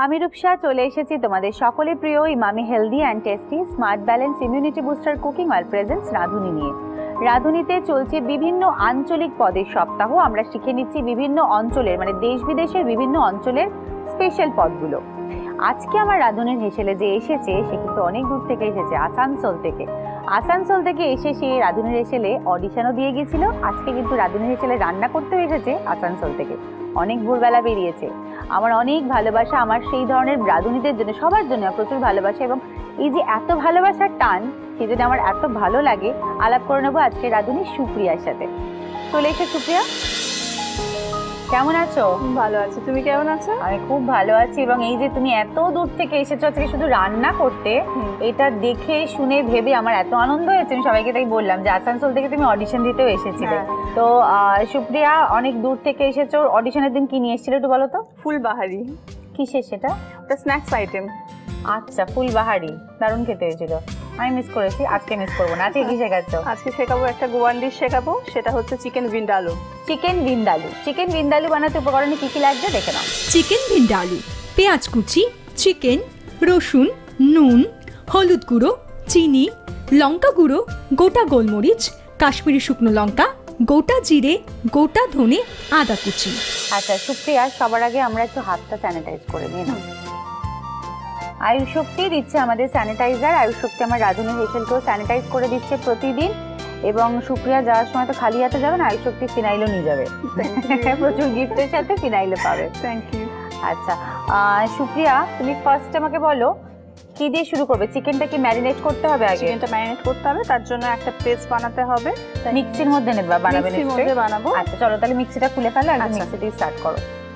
আমি রূপসা চলে এসেছি তোমাদের সকলে প্রিয় Emami healthy and tasty smart balance immunity booster cooking oil presents Radhuni নিয়ে। রাঁধুনিতে চলছে বিভিন্ন আঞ্চলিক পদের সপ্তাহ। আমরা শিখে নিচ্ছি বিভিন্ন অঞ্চলের মানে দেশ বিদেশের বিভিন্ন অঞ্চলের স্পেশাল পদগুলো। আজকে আমার রাঁধুনির হেসেলে যে এসেছে সে কিন্তু অনেক দূর থেকে এসেছে, আসানসোল থেকে। আসানসোল থেকে এসে সে রাঁধুনির হেসেলে অডিশনও দিয়ে গেছিল। আজকে কিন্তু রাঁধুনির হেসেলে রান্না করতেও এসেছে আসানসোল থেকে। অনেক ভোরবেলা বেরিয়েছে। আমার অনেক ভালোবাসা আমার সেই ধরনের রাঁধুনিদের জন্য, সবার জন্য প্রচুর ভালোবাসা, এবং এই যে এত ভালোবাসার টান সেই জন্য আমার এত ভালো লাগে। আলাপ করে নেবো আজকে রাঁধুনি সুপ্রিয়ার সাথে। চলে এসে সুপ্রিয়া, কেমন আছো? ভালো আছি, তুমি কেমন আছো? আমি খুব ভালো আছি। এবং এই যে তুমি এত দূর থেকে এসেছো আজকে শুধু রান্না করতে, এটা দেখে শুনে ভেবে আমার এত আনন্দ হয়েছে। আমি সবাইকে তাই বললাম যে আসানসোল থেকে তুমি অডিশন দিতেও এসেছিলে। তো সুপ্রিয়া অনেক দূর থেকে এসেছো, অডিশনের দিন কি নিয়ে এসেছিলে একটু বলো তো? ফুলবাহারি। কিসের সেটা? ওটা স্ন্যাক্স আইটেম। আচ্ছা, ফুলবাহারি দারুণ খেতে হয়েছিল। আমি মিস করেছি, আজকে মিস করবো না। আজকে কি শেখাচ্ছ? আজকে শেখাবো একটা গোয়ান ডিশ শেখাবো, সেটা হচ্ছে chicken vindaloo. Chicken vindaloo. Chicken vindaloo বানাতে উপকরণে কি কি লাগবে দেখে নাও। চিকেন ভিন্ডালু, পেঁয়াজ কুচি, চিকেন, রসুন, নুন, হলুদ গুঁড়ো, চিনি, লঙ্কা গুঁড়ো, গোটা গোলমরিচ, কাশ্মীরি শুকনো লঙ্কা, গোটা জিরে, গোটা ধনে, আদা কুচি। আচ্ছা সুপ্রিয়া, সবার আগে আমরা একটু হাতটা স্যানিটাইজ করে নিই না? আয়ুষ শক্তি দিচ্ছে আমাদের স্যানিটাইজার। আয়ুষ শক্তি আমার রাঁধুনি হেসেলকেও স্যানিটাইজ করে দিচ্ছে প্রতিদিন। এবং সুপ্রিয়া যাওয়ার সময় তো খালি হাতে যাবে না, আয়ুষ শক্তি ফিনাইলও নিয়ে যাবে। প্রচুর গিফটের সাথে ফিনাইলও পাবে। Thank you. আচ্ছা সুপ্রিয়া, তুমি ফার্স্ট আমাকে বলো কি দিয়ে শুরু করবে? চিকেনটা কি ম্যারিনেট করতে হবে আগে? চিকেনটা ম্যারিনেট করতে হবে, তার জন্য একটা পেস্ট বানাতে হবে। মিক্সির মধ্যে নেবা? বানাবে মিক্সির মধ্যে বানাবো। আচ্ছা চলো তাহলে মিক্সিটা খুলে ফেলো, আর মিক্সি দিয়ে স্টার্ট করো।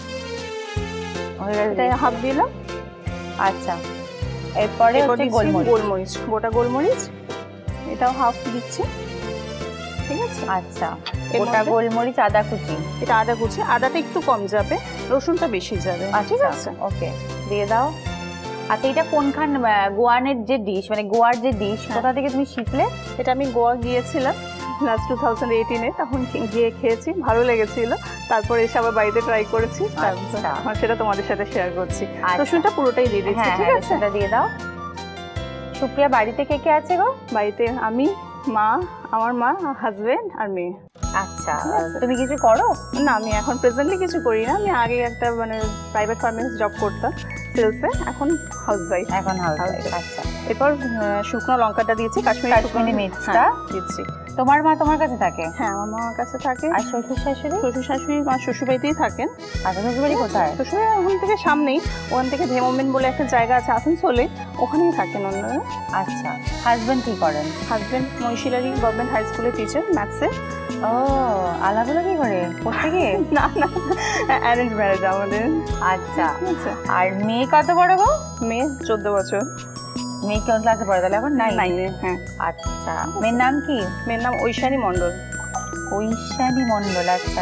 এটা হাফ দিলাম। আচ্ছা, এরপরে হচ্ছে গোলমরিচ, গোটা গোলমরিচ, এটাও হাফ দিচ্ছি। ঠিক আছে। আচ্ছা, গোটা গোলমরিচ, আদা কুচি। এটা আদা কুচি, আদাটা একটু কম যাবে, রসুনটা বেশি যাবে। ঠিক আছে, ওকে দিয়ে দাও। আচ্ছা, এটা কোনখান গোয়ানের যে ডিশ, মানে গোয়ার যে ডিশ, কোথা থেকে তুমি শিখলে? এটা আমি গোয়া গিয়েছিলাম লাস্ট 2018-এ, তখন গিয়ে খেয়েছি, ভালো লেগেছিল। তারপরে এসে আবার বাড়িতে ট্রাই করেছি, সেটা তোমাদের সাথে শেয়ার করছি। রসুনটা পুরোটাই দিয়ে দিচ্ছি। ঠিক আছে, সেটা দিয়ে দাও। সুপ্রিয়া, বাড়িতে কে কে আছে গো? বাড়িতে আমি, মা, আমার মা, হাজবেন্ড আর মেয়ে। আচ্ছা, তুমি কিছু করো? না, আমি এখন প্রেজেন্টলি কিছু করি না। আমি আগে একটা মানে প্রাইভেট ফার্মেসি জব করতাম সেলসে, এখন হাউসওয়াইফ। আচ্ছা, এরপর শুকনো লঙ্কাটা দিয়েছি, কাশ্মীরি মির্চটা দিচ্ছি। তোমার মা তোমার কাছে থাকে? হ্যাঁ, আমার মার কাছে থাকে। আর শ্বশুর শাশুড়ি? শ্বশুর শাশুড়ি আমার শ্বশুর বাড়িতেই থাকেন। আচ্ছা, শ্বশুর বাড়ি কোথায়? শ্বশুর ওখান থেকে সামনেই, ওখান থেকে ধেমোমেন বলে একটা জায়গা আছে আসানসোলে, ওখানেই থাকেন ওনারা। আচ্ছা, হাজবেন্ড কি করেন? হাজবেন্ড মহিশিলারি গভর্নমেন্ট হাই স্কুলের টিচার, ম্যাথসে। ও, আলাদা কি করে? করতে গিয়ে? না না, অ্যারেঞ্জ ম্যারেজ আমাদের। আচ্ছা, আর মেয়ে কত বড় গো? মেয়ে 14 বছর। মেয়ে কোন ক্লাসে পড়ে তাহলে এখন? 9-এ। হ্যাঁ। আচ্ছা, মেয়ের নাম কি? মেয়ের নাম ঐশানী মণ্ডল। ঐশানী মণ্ডল। আচ্ছা,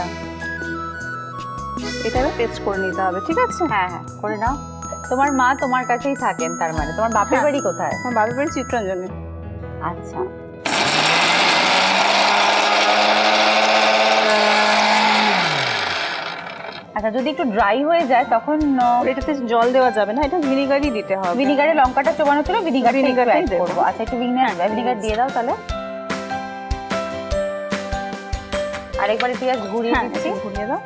এটা পেস্ট করে নিতে হবে। ঠিক আছে, হ্যাঁ হ্যাঁ করে নাও। তোমার মা তোমার কাছেই থাকেন তার মানে? তোমার বাপের বাড়ি কোথায়? আমার বাপের বাড়ি চিত্তরঞ্জনে। আচ্ছা, আচ্ছা, যদি একটু ড্রাই হয়ে যায় তখন এটাতে জল দেওয়া যাবে না, এটা ভিনিগারই দিতে হবে। ভিনিগারে লঙ্কাটা চোবানো ছিল, ভিনিগার করবো। আচ্ছা, একটু ভিনিগার দিয়ে দাও তাহলে। আরেকবার পেঁয়াজ ঘুরিয়ে দিচ্ছি। ঘুরিয়ে দাও।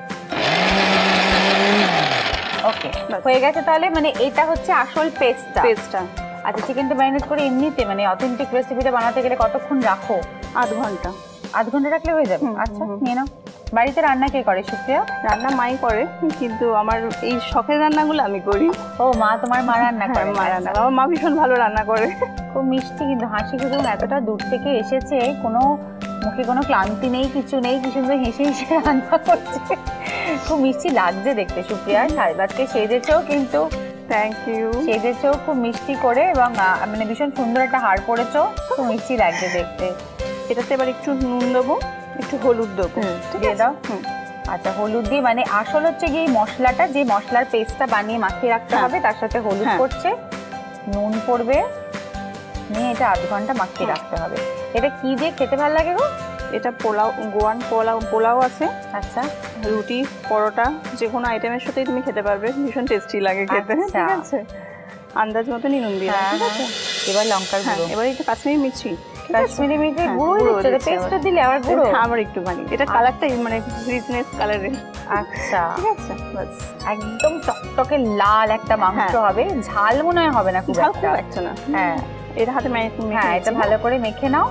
ওকে, হয়ে গেছে তাহলে। মানে এটা হচ্ছে আসল পেস্টটা। আচ্ছা, চিকেনটা ম্যারিনেট করে এমনিতে মানে অথেন্টিক রেসিপিটা বানাতে গেলে কতক্ষণ রাখো? 8 ঘন্টা। 8 ঘন্টা রাখলে হয়ে যাবে? আচ্ছা, নিয়ে নাও। বাড়িতে রান্না কে করে সুপ্রিয়া? রান্না মাই করে, কিন্তু আমার এই শখের রান্নাগুলো আমি করি। ও, মা তোমার মা রান্না করে? মা রান্না, আমার মা ভীষণ ভালো রান্না করে। খুব মিষ্টি কিন্তু হাসি খুশি, এতটা দূর থেকে এসেছে, কোনো মুখে কোনো ক্লান্তি নেই, কিছু নেই, কি সুন্দর হেসে হেসে রান্না করছে। খুব মিষ্টি লাগছে দেখতে সুপ্রিয়া। আজকে সেজেছো কিন্তু। Thank you. সেজেছো খুব মিষ্টি করে, এবং মানে ভীষণ সুন্দর একটা হার পরেছো, খুব মিষ্টি লাগছে দেখতে। এটাতে এবার একটু নুন দেবো, একটু হলুদ দেবো। দিয়ে দাও। আচ্ছা, হলুদ দিয়ে মানে আসল হচ্ছে গিয়ে মশলাটা, যে মশলার পেস্টটা বানিয়ে মাখিয়ে রাখতে হবে, তার সাথে হলুদ পড়ছে, নুন পড়বে, নিয়ে এটা 8 ঘন্টা মাখিয়ে রাখতে হবে। এটা কি দিয়ে খেতে ভালো লাগে গো? এটা পোলাও, গোয়ান পোলাও আছে। আচ্ছা, রুটি, পরোটা, যে কোনো আইটেমের সাথেই তুমি খেতে পারবে, ভীষণ টেস্টি লাগে খেতে। ঠিক আছে, আন্দাজ মতো নুন দিয়ে দাও। ঠিক আছে, এবার লঙ্কার গুঁড়ো, এবার একটু কাশ্মীরি মির্চি, কাশ্মীরি মির্চি গুঁড়ো দিচ্ছ, পেস্টটা দিলে আবার গুঁড়ো, আবার একটুখানি, এটা কালারটা মানে রিচনেস কালারের। আচ্ছা, ঠিক আছে, বাস একদম টকটকে লাল একটা মাংস হবে। ঝাল মনে হয় হবে না খুব একটা না। হ্যাঁ, এটা হাতে হ্যাঁ, এটা ভালো করে মেখে নাও।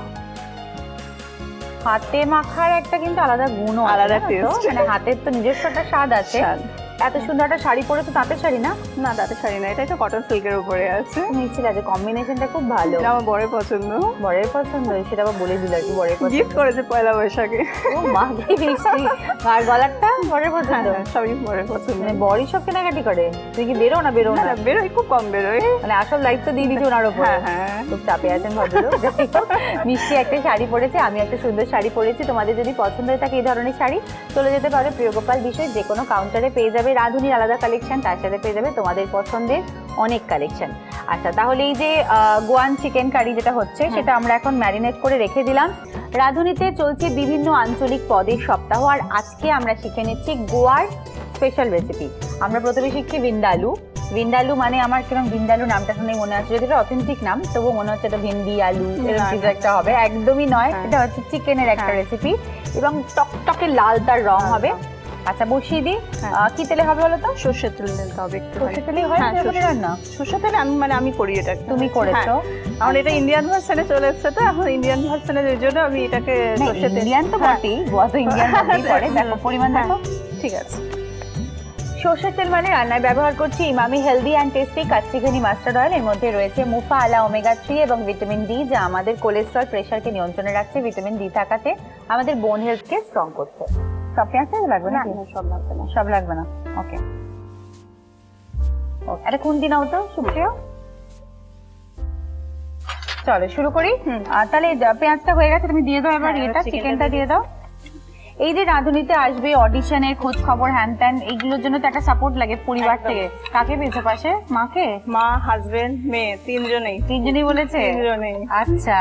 হাতে মাখার একটা কিন্তু আলাদা গুণ, আলাদা টেস্ট, মানে হাতের তো নিজস্ব একটা স্বাদ আছে। এত সুন্দর একটা শাড়ি পরেছো, তাঁতের শাড়ি না? না, তাঁতের শাড়ি না, এটা একটা কটন সিল্কের উপরে আছে। মিছিল আছে, কম্বিনেশনটা খুব ভালো। আমার বরের পছন্দ। বরের পছন্দ, সেটা আবার বলে দিল আর কি, বরের পছন্দ। গিফট করেছে পয়লা বৈশাখে। ও মা, কি মিষ্টি। আর গলারটা বরের পছন্দ? সবই বরের পছন্দ। মানে বরই সব কেনাকাটি করে? তুই কি বেরো না? বেরো না? বেরোই, খুব কম বেরোই। মানে আসল দায়িত্ব দিয়ে দিচ্ছে ওনার উপর। হ্যাঁ, খুব চাপে আছেন ভদ্রলোক। মিষ্টি একটা শাড়ি পরেছে, আমি একটা সুন্দর শাড়ি পরেছি। তোমাদের যদি পছন্দ হয়ে থাকে এই ধরনের শাড়ি, চলে যেতে পারো প্রিয়গোপাল বিষয়, যে কোনো কাউন্টারে পেয়ে যাবে রাঁধুনির আলাদা কালেকশন, তার সাথে পেয়ে যাবে তোমাদের পছন্দের অনেক কালেকশন। আচ্ছা, তাহলে এই যে গোয়ান চিকেন কারি যেটা হচ্ছে, সেটা আমরা এখন ম্যারিনেট করে রেখে দিলাম। রাঁধুনিতে চলছে বিভিন্ন আঞ্চলিক পদের সপ্তাহ, আর আজকে আমরা শিখে নিচ্ছি গোয়ার স্পেশাল রেসিপি। আমরা প্রথমে শিখছি ভিন্ডালু। ভিন্ডালু মানে আমার কিরকম ভিন্ডালু নামটা শুনে মনে হচ্ছে, যদি এটা অথেন্টিক নাম তবু মনে হচ্ছে এটা ভিন্ডি আলু এরকম কিছু একটা হবে, একদমই নয়। এটা হচ্ছে চিকেনের একটা রেসিপি এবং টকটকে লাল তার রং হবে। আচ্ছা, বসিয়ে দিই। কি তেলে হবে বলো তো? সর্ষের তেল দিতে হবে একটু। সর্ষের তেলেই হয় রান্না? সর্ষের তেলে আমি করি এটা। তুমি করেছো? আমার এটা ইন্ডিয়ান ভার্সনে চলে এসেছে, তো এখন ইন্ডিয়ান ভার্সনের জন্য আমি এটাকে সর্ষের তেল। ইন্ডিয়ান তো বটেই, গোয়া তো ইন্ডিয়ান মধ্যেই পড়ে। দেখো পরিমাণ দেখো। ঠিক আছে, সর্ষের তেল মানে রান্নায় ব্যবহার করছি Emami healthy and tasty kachi ghani mustard oil. এর মধ্যে রয়েছে মুফা আলা ওমেগা 3 এবং ভিটামিন ডি, যা আমাদের কোলেস্ট্রল প্রেশারকে নিয়ন্ত্রণে রাখছে। ভিটামিন ডি থাকাতে আমাদের বোন হেলথকে স্ট্রং করছে। সব পেঁয়াজ লাগবে না? সব লাগবে না, সব লাগবে না। ওকে, এটা কোন দিন তো সুপ্রিয়? চলো শুরু করি। তাহলে পেঁয়াজটা হয়ে গেছে, তুমি দিয়ে দাও এবার এটা, চিকেনটা দিয়ে দাও। এই যে রাঁধুনিতে আসবে, অডিশনের খোঁজ খবর হ্যান ত্যান, এইগুলোর জন্য তো একটা সাপোর্ট লাগে পরিবার থেকে। কাকে পেয়েছো পাশে? মাকে? মা, হাজবেন্ড, মেয়ে, তিনজনেই বলেছে? তিনজনেই। আচ্ছা,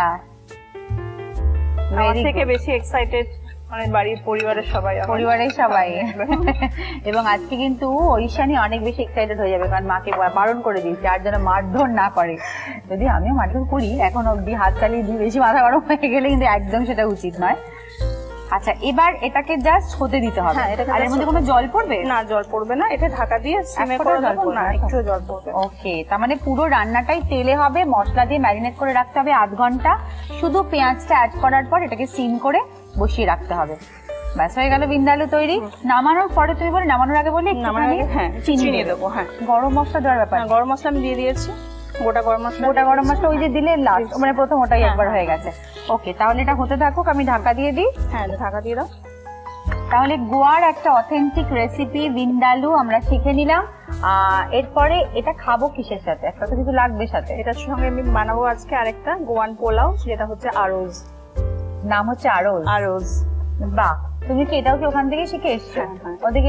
আমার থেকে বেশি এক্সাইটেড মানে বাড়ির পরিবারের সবাই। এবং আজকে কিন্তু ঐশানী অনেক বেশি এক্সাইটেড হয়ে যাবে, কারণ মাকে বারণ করে দিয়েছে আর যেন মারধর না করে। যদি আমিও মারধর করি এখন অব্দি, হাত চালিয়ে দিয়ে বেশি মাথা গরম হয়ে গেলে কিন্তু একদম সেটা উচিত নয়। আচ্ছা, এবার এটাকে জাস্ট হতে দিতে হবে। আর এর মধ্যে কোনো জল পড়বে না? জল পড়বে না, এটা ঢাকা দিয়ে সিমে করে দেবো না, একটু জল পড়বে। ওকে, তার মানে পুরো রান্নাটাই তেলে হবে, মশলা দিয়ে ম্যারিনেট করে রাখতে হবে 8 ঘন্টা। শুধু পেঁয়াজটা অ্যাড করার পর এটাকে সিম করে বসিয়ে রাখতে হবে। ব্যাস, হয়ে গেল ভিন্ডালু তৈরি। নামানোর পরে তুমি বলে, নামানোর আগে বলে চিনি দেবো। হ্যাঁ, গরম মশলা দেওয়ার ব্যাপার। গরম মশলা আমি দিয়ে দিয়েছি, গোটা গরম মশলা ওই যে দিলে লাস্ট, মানে প্রথম ওটাই একবার হয়ে গেছে। ওকে, তাহলে এটা হতে থাকুক, আমি ঢাকা দিয়ে দিই। হ্যাঁ, ঢাকা দিয়ে দাও। তাহলে গোয়ার একটা অথেন্টিক রেসিপি ভিন্ডালু আমরা শিখে নিলাম। এরপরে এটা খাবো কিসের সাথে? একটা তো কিছু লাগবে সাথে। এটার সঙ্গে আমি বানাবো আজকে আরেকটা গোয়ান পোলাও, যেটা হচ্ছে আরোজ। নাম হচ্ছে আরোজ। বাহ, তুমি কি এটাও কি ওখান থেকে শিখে এসছো? ওদিকে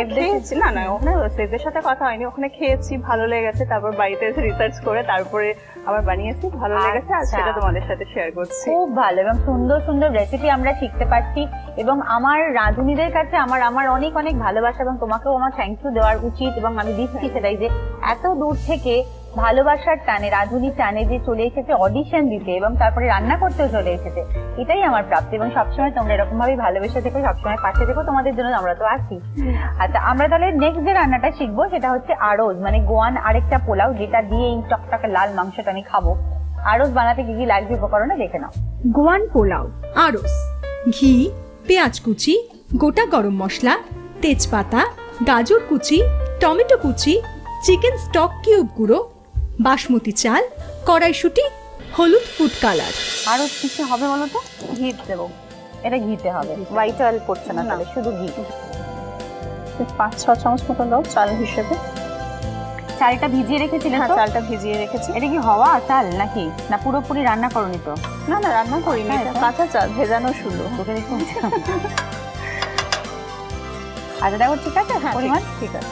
না, ওখানে শেফদের সাথে কথা হয়নি, ওখানে খেয়েছি, ভালো লেগেছে, তারপর বাড়িতে এসে রিসার্চ করে তারপরে আবার বানিয়েছি, ভালো লেগেছে, আর সেটা তোমাদের সাথে শেয়ার করছি। খুব ভালো, এবং সুন্দর সুন্দর রেসিপি আমরা শিখতে পারছি। এবং আমার রাঁধুনিদের কাছে আমার অনেক অনেক ভালোবাসা, এবং তোমাকেও আমার থ্যাংক ইউ দেওয়ার উচিত, এবং আমি দিচ্ছি সেটাই, যে এত দূর থেকে ভালোবাসার টানে, রাঁধুনি টানে যে চলে এসেছে অডিশন দিতে এবং তারপরে রান্না করতেও চলে এসেছে, এটাই আমার প্রাপ্তি। এবং সবসময় তোমরা এরকম ভাবে ভালোবেসে থেকো, সবসময় পাশে থেকো, তোমাদের জন্য আমরা তো আছি। আচ্ছা, আমরা তাহলে নেক্সট যে রান্নাটা শিখবো সেটা হচ্ছে আরোজ, মানে গোয়ান আরেকটা পোলাও, যেটা দিয়ে এই টকটকে লাল মাংসটা আমি খাবো। আরোজ বানাতে কি কি লাগবে উপকরণে দেখে নাও। গোয়ান পোলাও, আরোজ, ঘি, পেঁয়াজ কুচি, গোটা গরম মশলা, তেজপাতা, গাজর কুচি, টমেটো কুচি, চিকেন স্টক কিউব গুঁড়ো, বাসমতি চাল, কড়াইশুঁটি, হলুদ ফুড কালার। আরো কিছু হবে বলো তো? ঘি দেবো, এটা ঘিতে হবে, হোয়াইট অয়েল পড়ছে না, তাহলে শুধু ঘি। 5-6 চামচ মতো দাও চাল হিসেবে। চালটা ভিজিয়ে রেখেছিলে? হ্যাঁ, চালটা ভিজিয়ে রেখেছি। এটা কি হওয়া চাল নাকি? না পুরোপুরি রান্না করনি তো? না, রান্না করিনি, কাঁচা চাল, ভেজানো শুধু। তোকে দেখুন। আচ্ছা দেখো, ঠিক আছে, পরিমাণ ঠিক আছে।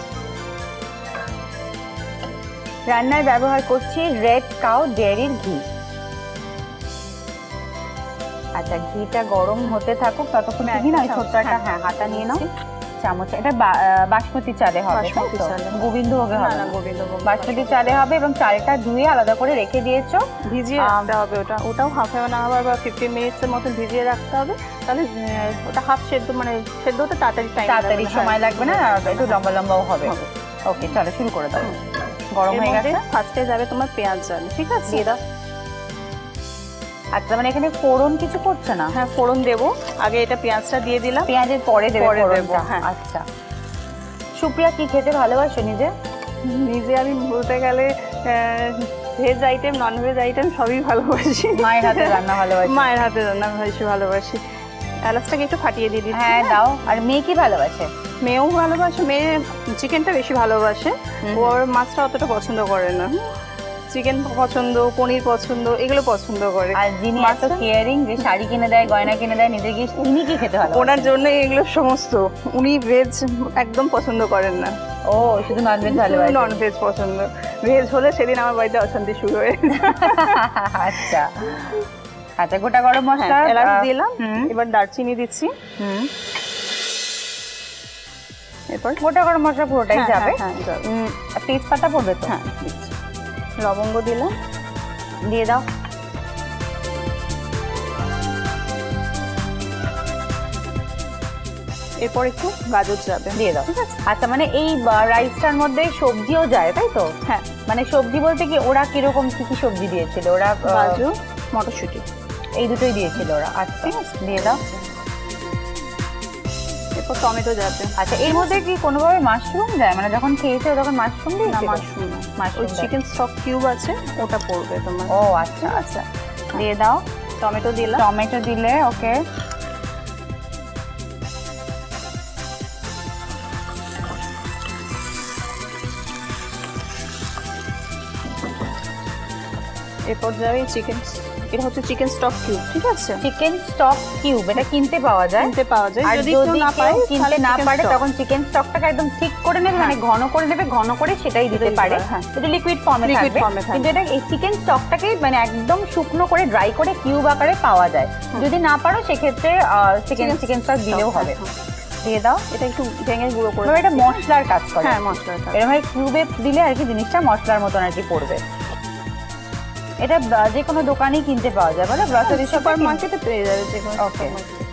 রান্নায় ব্যবহার করছি রেড কাউ ডেয়ারির ঘি। আচ্ছা, ঘিটা গরম হতে থাকুক ততক্ষণ তুমি না ছোট্ট একটা হাতা নিয়ে নাও, চামচ। এটা বাসমতি চালে হবে, গোবিন্দভোগে হবে না? গোবিন্দভোগ বাসমতি চালে হবে। এবং চালটা ধুয়ে আলাদা করে রেখে দিয়েছো, ভিজিয়ে রাখতে হবে। ওটাও হাফ অ্যান আওয়ার বা 15 মিনিটসের মতো ভিজিয়ে রাখতে হবে। তাহলে ওটা হাফ সেদ্ধ, মানে সেদ্ধ হতে তাড়াতাড়ি সময় লাগবে না, একটু লম্বা লম্বাও হবে। ওকে, চলো শুরু করে দাও। গরম হয়ে গেছে। ফার্স্টে যাবে তোমার পেঁয়াজ জালি, ঠিক আছে? দিয়ে দাও। আচ্ছা, মানে এখানে ফোড়ন কিছু করছে না? হ্যাঁ, ফোড়ন দেবো। আগে এটা পেঁয়াজটা দিয়ে দিলাম, পেঁয়াজের পরে দেবো। হ্যাঁ। আচ্ছা, সুপ্রিয়া কি খেতে ভালোবাসো নিজে? আমি বলতে গেলে veg item, non veg item সবই ভালোবাসি। মায়ের হাতে রান্না ভালোবাসি? মায়ের হাতে রান্না বেশি ভালোবাসি। এলাচটাকে একটু ফাটিয়ে দিয়ে দিচ্ছি। হ্যাঁ, দাও। আর মেয়ে কি ভালোবাসে? মেয়েও ভালোবাসে। মেয়ে চিকেনটা বেশি ভালোবাসে, ওর মাছটা অতটা পছন্দ করে না। চিকেন পছন্দ, পনির পছন্দ, এগুলো পছন্দ করে। আর যিনি এত কেয়ারিং, যে শাড়ি কিনে দেয়, গয়না কিনে দেয়, নিজে গিয়ে তিনি কি খেতে ভালো? ওনার জন্য এগুলো সমস্ত। উনি ভেজ একদম পছন্দ করেন না। ও, শুধু নন ভেজ ভালোবাসে? নন ভেজ পছন্দ। ভেজ হলে সেদিন আমার বাড়িতে অশান্তি শুরু হয়ে। আচ্ছা আচ্ছা, গোটা গরম মশলা এলাচ দিলাম, এবার দারচিনি দিচ্ছি। এরপর গোটা গরম মশলা পুরোটাই যাবে। তেজপাতা পড়বে তো? হ্যাঁ, লবঙ্গ দিলাম, দিয়ে দাও। এরপর একটু গাজর যাবে, দিয়ে দাও। ঠিক আছে। আচ্ছা, মানে এই রাইসটার মধ্যে সবজিও যায়, তাই তো? হ্যাঁ। মানে সবজি বলতে কি, ওরা কিরকম কি কি সবজি দিয়েছিল? ওরা গাজর, মটরশুঁটি, এই দুটোই দিয়েছিল ওরা। আচ্ছা, ঠিক আছে, দিয়ে দাও। এরপর টমেটো যাবে। আচ্ছা, এর মধ্যে কি কোনোভাবে মাশরুম যায়? মানে যখন খেয়েছো তখন মাশরুম দিয়ে? না, মাশরুম ওই চিকেন স্টক কিউব আছে, ওটা পড়বে তোমার। ও আচ্ছা আচ্ছা, দিয়ে দাও। টমেটো দিলাম। টমেটো দিলে, ওকে। এরপর যাবে চিকেন, এটা হচ্ছে চিকেন স্টক কিউব, ঠিক আছে? চিকেন স্টক কিউব এটা কিনতে পাওয়া যায়? কিনতে পাওয়া যায়। আর যদি না পায়, কিনতে না পারে, তখন চিকেন স্টকটাকে একদম ঠিক করে নেবে, মানে ঘন করে নেবে, ঘন করে সেটাই দিতে পারে। এটা লিকুইড ফর্মে থাকবে, কিন্তু এটা এই চিকেন স্টকটাকে মানে একদম শুকনো করে, ড্রাই করে কিউব আকারে পাওয়া যায়। যদি না পারো সেক্ষেত্রে চিকেন স্টক দিলেও হবে। দিয়ে দাও। এটা একটু ভেঙে গুঁড়ো করে। এটা মশলার কাজ করে? হ্যাঁ, মশলার কাজ। এরকম কিউবে দিলে আর কি জিনিসটা মশলার মতন আর কি পড়বে। এটা যে কোনো দোকানেই কিনতে পাওয়া যায়, বলো? গ্রসারি সুপার মার্কেটে পেয়ে যাবে যে কোনো। ওকে।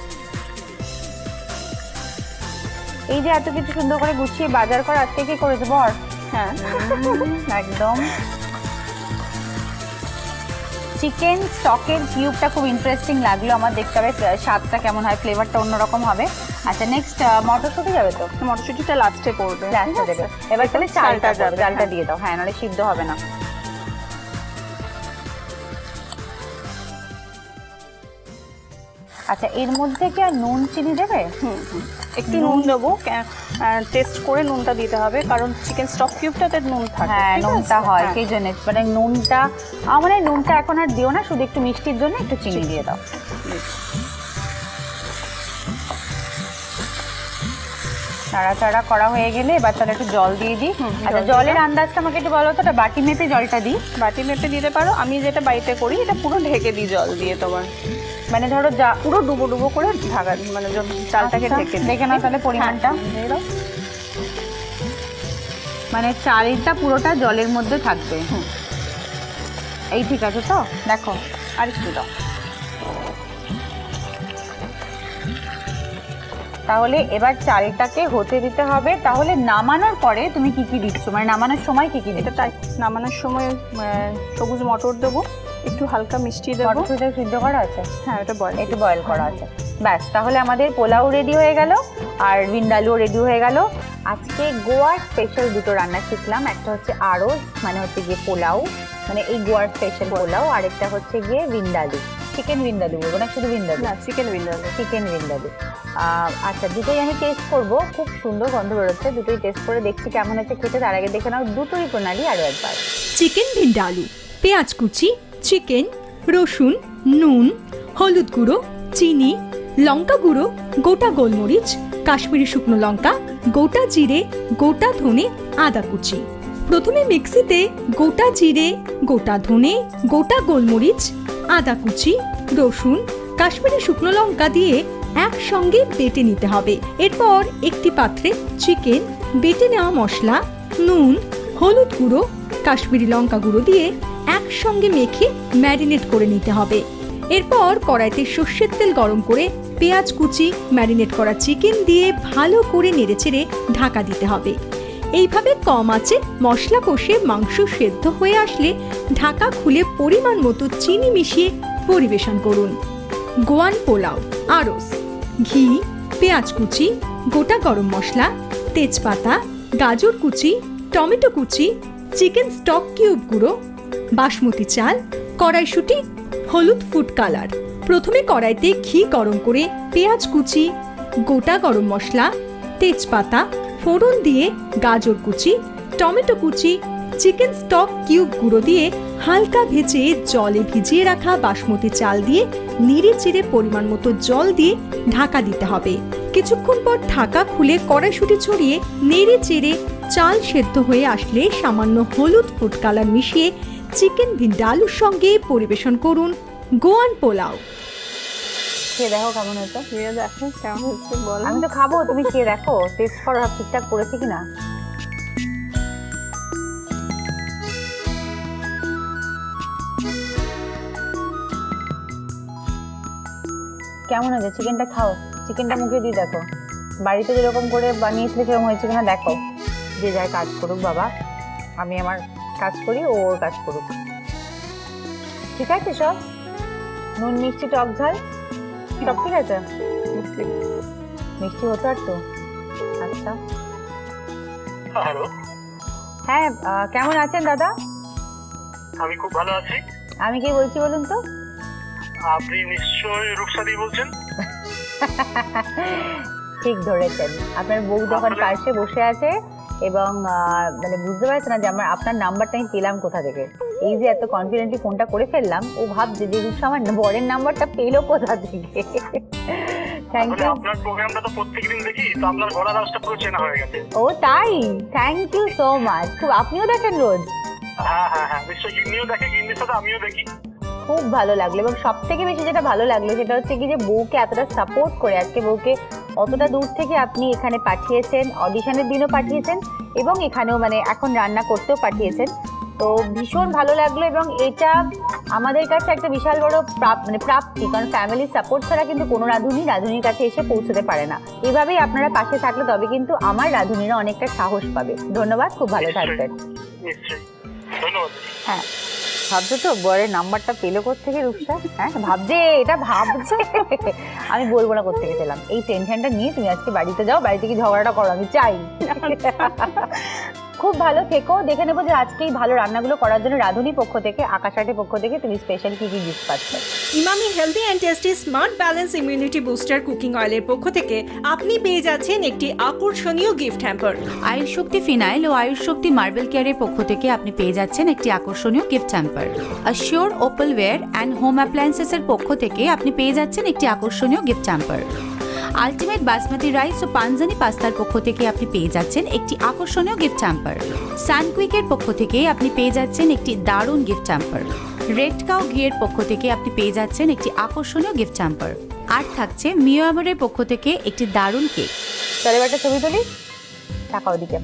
এই যে এত কিছু সুন্দর করে গুছিয়ে বাজার করা, আজকে কি করেছে বর? হ্যাঁ, একদম। চিকেন স্টকের কিউবটা খুব ইন্টারেস্টিং লাগলো আমার, দেখতে হবে স্বাদটা কেমন হয়, ফ্লেভারটা অন্যরকম হবে। আচ্ছা, নেক্সট মটরশুঁটি যাবে তো? মটরশুঁটিটা লাস্টে পড়বে। লাস্টে দেবে। এবার তাহলে চালটা যাবে, চালটা দিয়ে দাও। হ্যাঁ, নাহলে সিদ্ধ হবে না। আচ্ছা, এর মধ্যে কি আর নুন চিনি দেবে? একটু নুন দেবো, টেস্ট করে নুনটা দিতে হবে, কারণ চিকেন স্টক কিউবটাতে নুন থাকে। হ্যাঁ, নুনটা হয়, সেই জন্য মানে নুনটা, মানে নুনটা এখন আর দিও না, শুধু একটু মিষ্টির জন্য একটু চিনি দিয়ে দাও। নাড়াচাড়া করা হয়ে গেলে এবার তাহলে একটু জল দিয়ে দিই। আচ্ছা, জলের আন্দাজটা আমাকে একটু বলো তো, এটা বাটি মেপে জলটা দিই? বাটি মেপে দিতে পারো। আমি যেটা বাড়িতে করি, এটা পুরো ঢেকে দিই জল দিয়ে তোমার। মানে ধরো যা পুরো ডুবো ডুবো করে ঢাকা, মানে চালটাকে ঢেকে দেখে নাও তাহলে পরিমাণটা। মানে চালটা পুরোটা জলের মধ্যে থাকবে। এই ঠিক আছে তো? দেখো, আর একটু দাও। তাহলে এবার চালটাকে হতে দিতে হবে। তাহলে নামানোর পরে তুমি কি কি দিচ্ছ, মানে নামানোর সময় কি কি? এটা নামানোর সময় সবুজ মটর দেবো, একটু হালকা মিষ্টি দেবো। মটরশুঁটি সিদ্ধ করা আছে? হ্যাঁ, এটা একটু বয়েল করা আছে। ব্যাস, তাহলে আমাদের পোলাও রেডি হয়ে গেল, আর ভিন্ডালুও রেডি হয়ে গেল। আজকে গোয়ার স্পেশাল দুটো রান্না শিখলাম। একটা হচ্ছে আরোজ, মানে হচ্ছে গিয়ে পোলাও, মানে এই গোয়ার স্পেশাল পোলাও। আর একটা হচ্ছে গিয়ে ভিন্ডালু, চিকেন ভিন্ডালু বলবো না, শুধু ভিন্ডালু? না, চিকেন ভিন্ডালু। চিকেন ভিন্ডালু। আচ্ছা, দুটোই আমি টেস্ট করবো, খুব সুন্দর গন্ধ বেরোচ্ছে। দুটোই টেস্ট করে দেখছি কেমন আছে খেতে। তার আগে দেখে নাও দুটোই প্রণালী আরও একবার। চিকেন ভিন্ডালু, পেঁয়াজ কুচি, চিকেন, রসুন, নুন, হলুদ গুঁড়ো, চিনি, লঙ্কা গুঁড়ো, গোটা গোলমরিচ, কাশ্মীরি শুকনো লঙ্কা, গোটা জিরে, গোটা ধনে, আদা কুচি। প্রথমে মিক্সিতে গোটা জিরে, গোটা ধনে, গোটা গোলমরিচ, আদা কুচি, রসুন, কাশ্মীরি শুকনো লঙ্কা দিয়ে একসঙ্গে বেটে নিতে হবে। এরপর একটি পাত্রে চিকেন, বেটে নেওয়া মশলা, নুন, হলুদ গুঁড়ো, কাশ্মীরি লঙ্কা গুঁড়ো দিয়ে একসঙ্গে মেখে ম্যারিনেট করে নিতে হবে। এরপর কড়াইতে সর্ষের তেল গরম করে পেঁয়াজ কুচি, ম্যারিনেট করা চিকেন দিয়ে ভালো করে নেড়েচেড়ে ঢাকা দিতে হবে। এইভাবে কম আঁচে মশলা কষে মাংস সেদ্ধ হয়ে আসলে ঢাকা খুলে পরিমাণ মতো চিনি মিশিয়ে পরিবেশন করুন। গোয়ান পোলাও, আরস, ঘি, পেঁয়াজ কুচি, গোটা গরম মশলা, তেজপাতা, গাজর কুচি, টমেটো কুচি, চিকেন স্টক কিউব গুঁড়ো, বাসমতি চাল, কড়াইশুঁটি, হলুদ ফুড কালার। প্রথমে কড়াইতে ঘি গরম করে পেঁয়াজ কুচি, গোটা গরম মশলা, তেজপাতা ফোড়ন দিয়ে গাজর কুচি, টমেটো কুচি, চিকেন স্টক কিউব গুঁড়ো দিয়ে হালকা ভেজে জলে ভিজিয়ে রাখা বাসমতি চাল দিয়ে নেড়ে-চেড়ে পরিমাণ মতো জল দিয়ে ঢাকা দিতে হবে। কিছুক্ষণ পর ঢাকা খুলে কড়াইশুঁটি ছড়িয়ে নেড়ে-চেড়ে চাল সেদ্ধ হয়ে আসলে সামান্য হলুদ ফুড কালার মিশিয়ে চিকেন ভিন্ডি আলুর সঙ্গে পরিবেশন করুন গোয়ান পোলাও। খেয়ে দেখো কেমন হয়েছে। খেয়ে দেখো কেমন হচ্ছে বলো। আমি তো খাবো, তুমি খেয়ে দেখো টেস্ট করো ঠিকঠাক করেছে কিনা। কেমন হয়েছে চিকেনটা? খাও, চিকেনটা মুখে দিয়ে দেখো। বাড়িতে যেরকম করে বানিয়েছিলে সেরকম হয়েছে কিনা দেখো। যে যার কাজ করুক বাবা, আমি আমার কাজ করি, ও ওর কাজ করুক। ঠিক আছে সব? নুন, মিষ্টি, টক, ঝাল সব ঠিক আছে? মিষ্টি হতো আর তো। আচ্ছা হ্যালো, হ্যাঁ, কেমন আছেন দাদা? আমি খুব ভালো আছি। আমি কে বলছি বলুন তো? আপনি নিশ্চয়ই রূপসাদি বলছেন? ঠিক ধরেছেন। আপনার বউ যখন পাশে বসে আছে এবং মানে বুঝতে পারছে না যে আপনার নাম্বারটা আমি পেলাম কোথা থেকে। এই যে এত কনফিডেন্টলি ফোনটা করে ফেললাম, ও ভাবছে যে রূপসা আমার বরের নাম্বারটা পেলো কোথা থেকে। Thank you. আপনার প্রোগ্রামটা তো প্রত্যেকদিন দেখি, তো আপনার গলার আওয়াজটা পুরো চেনা হয়ে গেছে। ও তাই? Thank you so much. খুব, আপনিও দেখেন রোজ? হ্যাঁ হ্যাঁ হ্যাঁ, নিশ্চয়ই। গিন্নিও দেখে, গিন্নির সাথে আমিও দেখি। খুব ভালো লাগলো, এবং সব থেকে বেশি যেটা ভালো লাগলো সেটা হচ্ছে কি যে বউকে এতটা সাপোর্ট করে আজকে বউকে অতটা দূর থেকে আপনি এখানে পাঠিয়েছেন, অডিশনের দিনও পাঠিয়েছেন এবং এখানেও মানে এখন রান্না করতেও পাঠিয়েছেন। তো ভীষণ ভালো লাগলো, এবং এটা আমাদের কাছে একটা বিশাল বড় প্রাপ্তি, কারণ ফ্যামিলির সাপোর্ট ছাড়া কিন্তু কোনো রাঁধুনির কাছে এসে পৌঁছতে পারে না। এভাবেই আপনারা পাশে থাকলে তবে কিন্তু আমার রাঁধুনিরা অনেকটা সাহস পাবে। ধন্যবাদ, খুব ভালো থাকবেন। নিশ্চয়ই, ধন্যবাদ। হ্যাঁ, ভাবছো তো বরের নাম্বারটা পেলো কোত্থেকে রূপসা? হ্যাঁ ভাবছে, এটা ভাবছে। আমি বলবো না কোত্থেকে পেলাম। এই টেনশনটা নিয়ে তুমি আজকে বাড়িতে যাও, বাড়িতে কি ঝগড়াটা করো, আমি চাই। খুব ভালো থেকো। দেখে নেবো যে আজকে এই ভালো রান্নাগুলো করার জন্য রাঁধুনির পক্ষ থেকে, আকাশ আর্টের পক্ষ থেকে তুমি স্পেশাল কি কি গিফট পাচ্ছ। Emami healthy and tasty smart balance immunity booster cooking অয়েলের পক্ষ থেকে আপনি পেয়ে যাচ্ছেন একটি আকর্ষণীয় gift hamper. Ayush Shakti phenyl ও আয়ুষ শক্তি মার্বেল কেয়ারের পক্ষ থেকে আপনি পেয়ে যাচ্ছেন একটি আকর্ষণীয় gift hamper. Assure opalware and home অ্যাপ্লায়েন্সেসের পক্ষ থেকে আপনি পেয়ে যাচ্ছেন একটি আকর্ষণীয় gift hamper. Ultimate basmati rice ও পাঞ্জানি পাস্তার পক্ষ থেকে আপনি পেয়ে যাচ্ছেন একটি আকর্ষণীয় গিফট হ্যাম্পার। সানকুইকের পক্ষ থেকে আপনি পেয়ে যাচ্ছেন একটি দারুণ গিফট হ্যাম্পার। রেড কাউ ঘিয়ের পক্ষ থেকে আপনি পেয়ে যাচ্ছেন একটি আকর্ষণীয় গিফট হ্যাম্পার। আর থাকছে মিয়ামারের পক্ষ থেকে একটি দারুণ কেক। তাহলে একটা ছবি তুলি, টাকাও দিকে।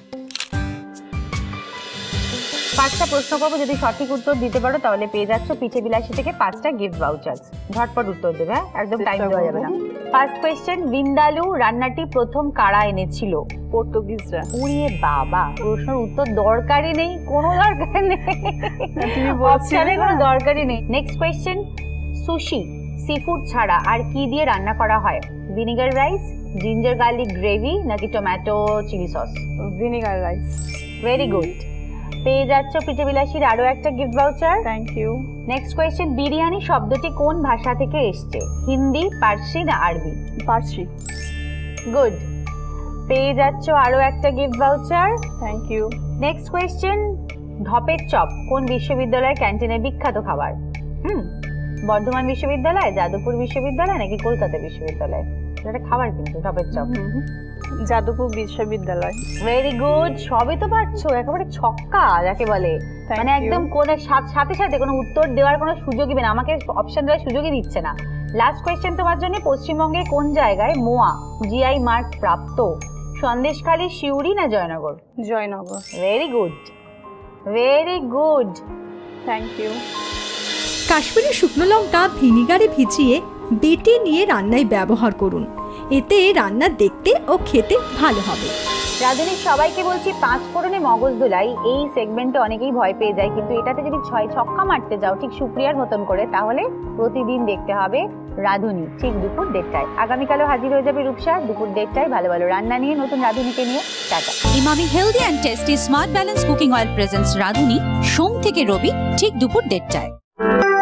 5টা প্রশ্ন করবো, যদি সঠিক উত্তর দিতে পারো তাহলে পেয়ে যাচ্ছ পিঠে বিলাসী থেকে 5টা গিফট ভাউচার। ঝটপট উত্তর দেবে, হ্যাঁ, একদম টাইম দেওয়া যাবে না। ফার্স্ট কোয়েশ্চেন, ভিন্ডালু রান্নাটি প্রথম কারা এনেছিল? পর্তুগিজরা। উড়িয়ে বাবা, প্রশ্নের উত্তর দরকারই নেই, কোনো দরকার নেই, তুমি বলছিলে অপশনের কোনো দরকারই নেই। Next question, sushi seafood ছাড়া আর কি দিয়ে রান্না করা হয়? Vinegar rice, ginger garlic gravy, নাকি tomato chilli sauce? Vinegar rice. Very good. পেয়ে যাচ্ছ পিঠে বিলাসীর আরো একটা gift voucher. Thank you. Next question, biryani শব্দটি কোন ভাষা থেকে এসেছে? হিন্দি, পার্সি না আরবি? পার্সি। গুড। পেয়ে যাচ্ছ আরো একটা gift voucher. Thank you. Next question, ঢপের চপ কোন বিশ্ববিদ্যালয়ের ক্যান্টিনের বিখ্যাত খাবার? বর্ধমান বিশ্ববিদ্যালয়, যাদবপুর বিশ্ববিদ্যালয়, নাকি কলকাতা বিশ্ববিদ্যালয়? এটা খাবার কিন্তু ঢপের চপ। যাদবপুর বিশ্ববিদ্যালয়। ভেরি গুড, সবই তো পারছো, একেবারে ছক্কা যাকে বলে। Thank মানে you. একদম কোন সাথে সাথে কোনো উত্তর দেওয়ার কোনো সুযোগই না, আমাকে অপশন দেওয়ার সুযোগই দিচ্ছে না। লাস্ট কোয়েশ্চেন তোমার জন্য, পশ্চিমবঙ্গে কোন জায়গায় মোয়া জিআই মার্ক প্রাপ্ত? সন্দেশখালী, সিউড়ি না Joynagar? Joynagar. Very good, very good. Thank you. Kashmiri শুকনো লঙ্কা ভিনিগারে ভিজিয়ে বেটে নিয়ে রান্নায় ব্যবহার করুন, এতে রান্না দেখতে ও খেতে ভালো হবে। রাঁধুনির সবাইকে বলছি, 5 ফোড়নে মগজ ধোলাই এই সেগমেন্টে অনেকেই ভয় পেয়ে যায়, কিন্তু এটাতে যদি 6 ছক্কা মারতে যাও ঠিক সুপ্রিয়ার মতন করে, তাহলে প্রতিদিন দেখতে হবে রাঁধুনি ঠিক দুপুর 1:30টায়। আগামীকালও হাজির হয়ে যাবে রূপসা দুপুর 1:30টায় ভালো ভালো রান্না নিয়ে, নতুন রাঁধুনিকে নিয়ে। Tata. Emami healthy and tasty smart balance cooking oil presents Radhuni সোম থেকে রবি ঠিক দুপুর 1:30টায়।